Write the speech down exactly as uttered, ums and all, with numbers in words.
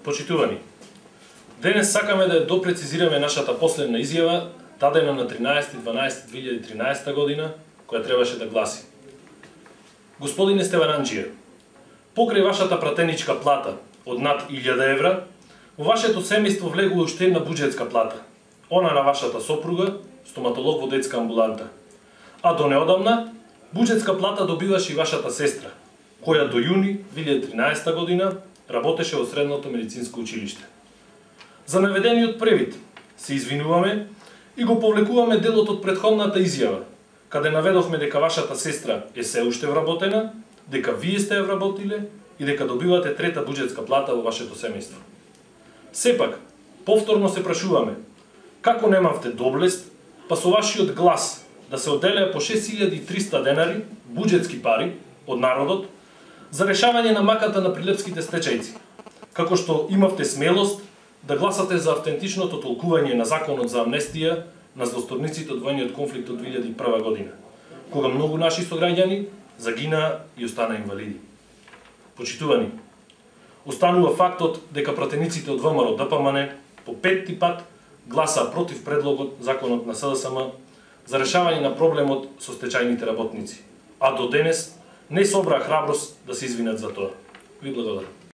Почитувани, денес сакаме да допрецизираме нашата последна изјава, дадена на тринаесети дванаесети две илјади и тринаесета година, која требаше да гласи: Господине Стевананџија, покрај вашата пратеничка плата од над илјада евра, во вашето семејство влегува уште една буџетска плата, она на вашата сопруга, стоматолог во детска амбуланта. А до неодамна, буџетска плата добиваше и вашата сестра, која до јуни две илјади и тринаесета година работеше во Средното медицинско училиште. За наведениот превид се извинуваме и го повлекуваме делот од претходната изјава, каде наведовме дека вашата сестра е се уште вработена, дека вие сте ја вработиле и дека добивате трета буџетска плата во вашето семејство. Сепак, повторно се прашуваме, како немавте доблест, па со вашиот глас да се одделеа по шест илјади и триста денари, буџетски пари, од народот, за решавање на маката на прилепските стечајци, како што имавте смелост да гласате за автентичното толкување на законот за амнестија на злосторниците од војниот конфликт од две илјади и прва година, кога многу наши сограѓани загинаа и останаа инвалиди. Почитувани, останува фактот дека пратениците од ВМРО Д П М Н по петти пат гласаа против предлогот законот на С Д С М за решавање на проблемот со стечајните работници, а до денес не собраа храброст да се извинат за тоа. Ви благодарам.